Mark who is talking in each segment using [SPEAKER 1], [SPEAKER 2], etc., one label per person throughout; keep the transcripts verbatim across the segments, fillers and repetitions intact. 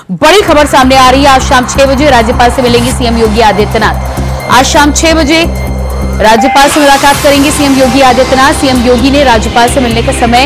[SPEAKER 1] बड़ी खबर सामने आ रही है। आज शाम छह बजे राज्यपाल से मिलेंगे सीएम योगी आदित्यनाथ। आज शाम छह बजे राज्यपाल से मुलाकात करेंगे सीएम योगी आदित्यनाथ। सीएम योगी ने राज्यपाल से मिलने का समय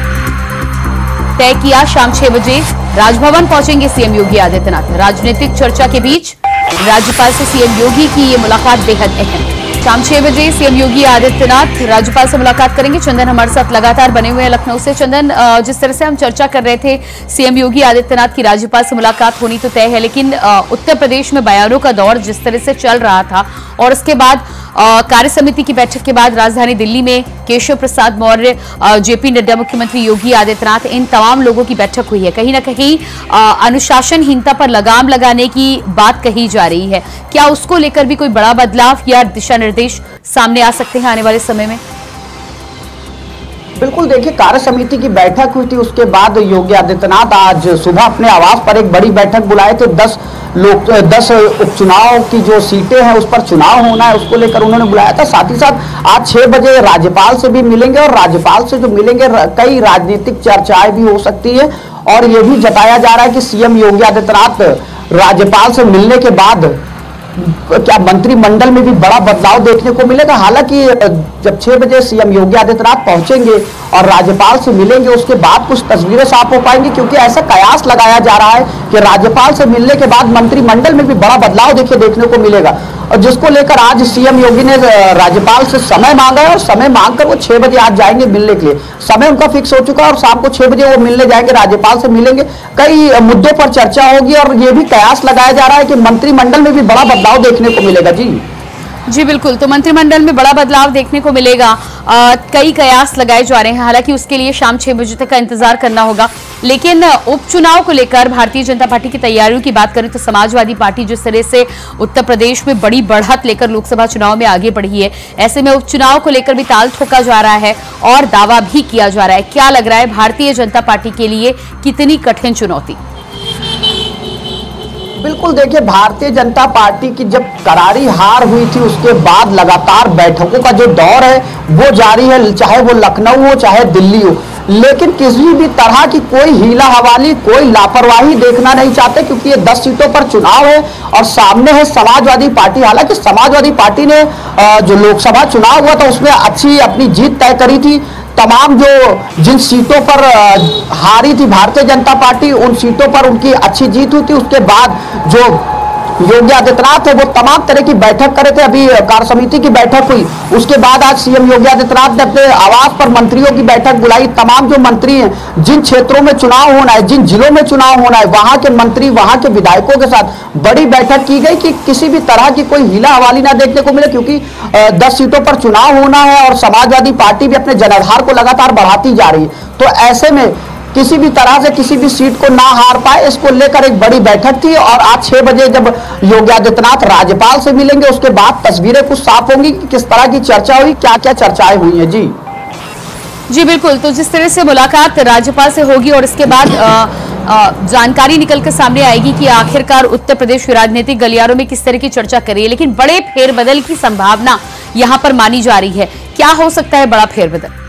[SPEAKER 1] तय किया। शाम छह बजे राजभवन पहुंचेंगे सीएम योगी आदित्यनाथ। राजनीतिक चर्चा के बीच राज्यपाल से सीएम योगी की ये मुलाकात बेहद अहम। शाम छह बजे सीएम योगी आदित्यनाथ राज्यपाल से मुलाकात करेंगे। चंदन हमारे साथ लगातार बने हुए हैं लखनऊ से। चंदन, जिस तरह से हम चर्चा कर रहे थे, सीएम योगी आदित्यनाथ की राज्यपाल से मुलाकात होनी तो तय है, लेकिन उत्तर प्रदेश में बयानों का दौर जिस तरह से चल रहा था और उसके बाद कार्य समिति की बैठक के बाद राजधानी दिल्ली में केशव प्रसाद मौर्य, जेपी नड्डा, मुख्यमंत्री योगी आदित्यनाथ, इन तमाम लोगों की बैठक हुई है। कहीं ना कहीं अनुशासनहीनता पर लगाम लगाने की बात कही जा रही है। क्या उसको लेकर भी कोई बड़ा बदलाव या दिशा निर्देश सामने आ सकते हैं आने वाले समय में?
[SPEAKER 2] बिल्कुल, देखिए, कार्य समिति की बैठक हुई थी, उसके बाद योगी आदित्यनाथ आज सुबह अपने आवास पर एक बड़ी बैठक बुलाए थे। दस लोग दस उपचुनाव की जो सीटें हैं उस पर चुनाव होना है, उसको लेकर उन्होंने बुलाया था। साथ ही साथ आज छह बजे राज्यपाल से भी मिलेंगे और राज्यपाल से जो मिलेंगे कई राजनीतिक चर्चाएं भी हो सकती है। और ये भी जताया जा रहा है कि सीएम योगी आदित्यनाथ राज्यपाल से मिलने के बाद क्या मंत्रिमंडल में भी बड़ा बदलाव देखने को मिलेगा। हालांकि जब छह बजे सीएम योगी आदित्यनाथ पहुंचेंगे और राज्यपाल से मिलेंगे, उसके बाद कुछ तस्वीरें साफ हो पाएंगी, क्योंकि ऐसा कयास लगाया जा रहा है कि राज्यपाल से मिलने के बाद मंत्रिमंडल में भी बड़ा बदलाव देखिए देखने को मिलेगा। और जिसको लेकर आज सीएम योगी ने राज्यपाल से समय मांगा है और समय मांगकर वो छह बजे आज जाएंगे मिलने के लिए। समय उनका फिक्स हो चुका है और शाम को छह बजे वो मिलने जाएंगे, राज्यपाल से मिलेंगे। कई मुद्दों पर चर्चा होगी और ये भी कयास लगाया जा रहा है कि मंत्रिमंडल में भी बड़ा बदलाव देखने को मिलेगा। जी
[SPEAKER 1] जी बिल्कुल, तो मंत्रिमंडल में बड़ा बदलाव देखने को मिलेगा। आ, कई कयास लगाए जा रहे हैं, हालांकि उसके लिए शाम छह बजे तक का इंतजार करना होगा। लेकिन उपचुनाव को लेकर भारतीय जनता पार्टी की तैयारियों की बात करें तो समाजवादी पार्टी जिस तरह से उत्तर प्रदेश में बड़ी बढ़त लेकर लोकसभा चुनाव में आगे बढ़ी है, ऐसे में उपचुनाव को लेकर भी ताल ठोका जा रहा है और दावा भी किया जा रहा है। क्या लग रहा है भारतीय जनता पार्टी के लिए कितनी कठिन चुनौती?
[SPEAKER 2] बिल्कुल, देखिए, भारतीय जनता पार्टी की जब करारी हार हुई थी उसके बाद लगातार बैठकों का जो दौर है वो जारी है, चाहे वो लखनऊ हो चाहे दिल्ली हो। लेकिन किसी भी तरह की कोई हीला हवाली, कोई लापरवाही देखना नहीं चाहते, क्योंकि ये दस सीटों पर चुनाव है और सामने है समाजवादी पार्टी। हालांकि समाजवादी पार्टी ने जो लोकसभा चुनाव हुआ था उसमें अच्छी अपनी जीत तय करी थी। तमाम जो जिन सीटों पर हारी थी भारतीय जनता पार्टी, उन सीटों पर उनकी अच्छी जीत हुई थी। उसके बाद जो योगी आदित्यनाथ है वो तमाम तरह की बैठक करे थे। अभी कार्य समिति की बैठक हुई, उसके बाद आज सीएम योगी आदित्यनाथ ने अपने आवास पर मंत्रियों की बैठक बुलाई। तमाम जो मंत्री हैं, जिन क्षेत्रों में चुनाव होना है, जिन जिलों में चुनाव होना है, वहां के मंत्री, वहां के विधायकों के साथ बड़ी बैठक की गई कि किसी भी तरह की कोई हीला हवाली ना देखने को मिले, क्योंकि दस सीटों पर चुनाव होना है और समाजवादी पार्टी भी अपने जनाधार को लगातार बढ़ाती जा रही है। तो ऐसे में किसी भी तरह से किसी भी सीट को ना हार पाए, इसको लेकर एक बड़ी बैठक थी। और आज छह बजे जब योगी आदित्यनाथ राज्यपाल से मिलेंगे उसके बाद तस्वीरें कुछ साफ होंगी कि किस तरह की चर्चा हुई, क्या क्या चर्चाएं हुई हैं। जी
[SPEAKER 1] जी बिल्कुल, तो जिस तरह से मुलाकात राज्यपाल से होगी और इसके बाद आ, आ, जानकारी निकल कर सामने आएगी कि आखिरकार उत्तर प्रदेश की राजनीतिक गलियारों में किस तरह की चर्चा कर रही है। लेकिन बड़े फेरबदल की संभावना यहां पर मानी जा रही है। क्या हो सकता है बड़ा फेरबदल?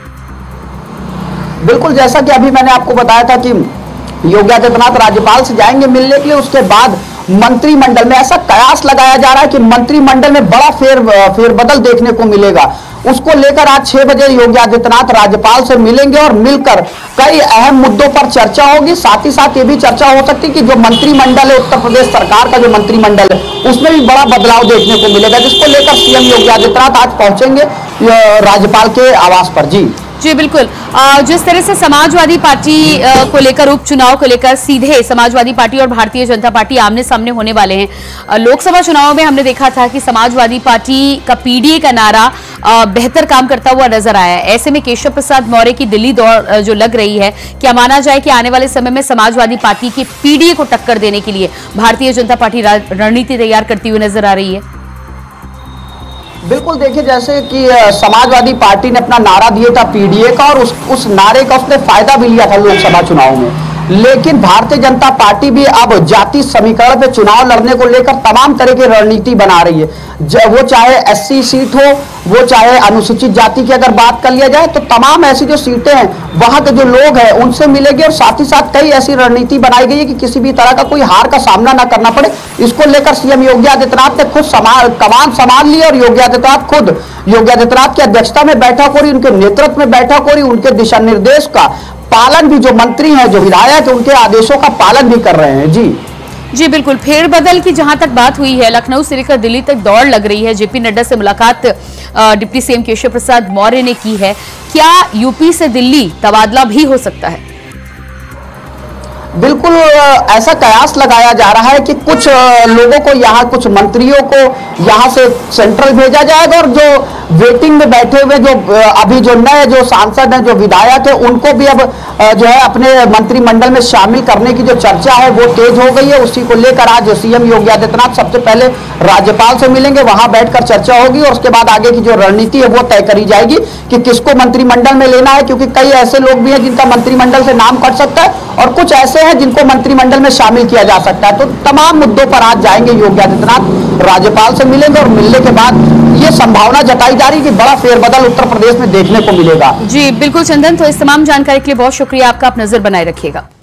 [SPEAKER 2] बिल्कुल, जैसा कि अभी मैंने आपको बताया था कि योगी आदित्यनाथ राज्यपाल से जाएंगे मिलने के लिए, उसके बाद मंत्रिमंडल में ऐसा कयास लगाया जा रहा है कि मंत्रिमंडल में बड़ा फेर फेरबदल देखने को मिलेगा। उसको लेकर आज छह बजे योगी आदित्यनाथ राज्यपाल से मिलेंगे और मिलकर कई अहम मुद्दों पर चर्चा होगी। साथ ही साथ ये भी चर्चा हो सकती है कि जो मंत्रिमंडल है, उत्तर प्रदेश सरकार का जो मंत्रिमंडल है, उसमें भी बड़ा बदलाव देखने को मिलेगा, जिसको लेकर सीएम योगी आदित्यनाथ आज पहुंचेंगे राज्यपाल के आवास पर। जी
[SPEAKER 1] जी बिल्कुल, जिस तरह से समाजवादी पार्टी को लेकर उपचुनाव को लेकर सीधे समाजवादी पार्टी और भारतीय जनता पार्टी आमने सामने होने वाले हैं। लोकसभा चुनाव में हमने देखा था कि समाजवादी पार्टी का पीडीए का नारा बेहतर काम करता हुआ नजर आया है। ऐसे में केशव प्रसाद मौर्य की दिल्ली दौड़ जो लग रही है, क्या माना जाए कि आने वाले समय में समाजवादी पार्टी की पीडीए को टक्कर देने के लिए भारतीय जनता पार्टी रणनीति तैयार करती हुई नजर आ रही है?
[SPEAKER 2] बिल्कुल, देखिए, जैसे कि समाजवादी पार्टी ने अपना नारा दिया था पीडीए का और उस उस नारे का उसने फायदा भी लिया था लोकसभा चुनाव में। लेकिन भारतीय जनता पार्टी भी अब जाति समीकरण पे चुनाव लड़ने को लेकर तमाम तरह की रणनीति बना रही है। वो चाहे एससी सीट हो, वो चाहे अनुसूचित जाति की अगर बात कर लिया जाए तो तमाम ऐसी जो सीटें हैं वहां के जो लोग हैं उनसे मिलेगी, और साथ ही साथ कई ऐसी रणनीति बनाई गई है कि किसी भी तरह का कोई हार का सामना ना करना पड़े। इसको लेकर सीएम योगी आदित्यनाथ ने खुद कमान संभाल ली और योगी आदित्यनाथ खुद योगी आदित्यनाथ की अध्यक्षता में बैठक हो रही, उनके नेतृत्व में बैठक हो रही, उनके दिशा निर्देश का पालन भी जो मंत्री हैं, जो विधायक, उनके आदेशों का पालन भी कर रहे हैं। जी
[SPEAKER 1] जी बिल्कुल। फेरबदल की जहां तक बात हुई है, लखनऊ से लेकर दिल्ली तक दौड़ लग रही है। जेपी नड्डा से मुलाकात डिप्टी सीएम केशव प्रसाद मौर्य ने की है। क्या यूपी से दिल्ली तबादला भी हो सकता है?
[SPEAKER 2] बिल्कुल ऐसा कयास लगाया जा रहा है कि कुछ लोगों को यहाँ, कुछ मंत्रियों को यहाँ से सेंट्रल भेजा जाएगा, और जो वेटिंग में बैठे हुए जो अभी जो नए जो सांसद हैं, जो विधायक है, उनको भी अब जो है अपने मंत्रिमंडल में शामिल करने की जो चर्चा है वो तेज हो गई है। उसी को लेकर आज सीएम योगी आदित्यनाथ सबसे पहले राज्यपाल से मिलेंगे, वहां बैठकर चर्चा होगी और उसके बाद आगे की जो रणनीति है वो तय करी जाएगी कि किसको मंत्रिमंडल में लेना है, क्योंकि कई ऐसे लोग भी हैं जिनका मंत्रिमंडल से नाम कट सकता है और कुछ ऐसे हैं जिनको मंत्रिमंडल में शामिल किया जा सकता है। तो तमाम मुद्दों पर आज जाएंगे योगी आदित्यनाथ, राज्यपाल से मिलेंगे और मिलने के बाद ये संभावना जताई जा रही है कि बड़ा फेरबदल उत्तर प्रदेश में देखने को मिलेगा।
[SPEAKER 1] जी बिल्कुल चंदन, तो इस तमाम जानकारी के लिए बहुत शुक्रिया आपका। आप नजर बनाए रखिएगा।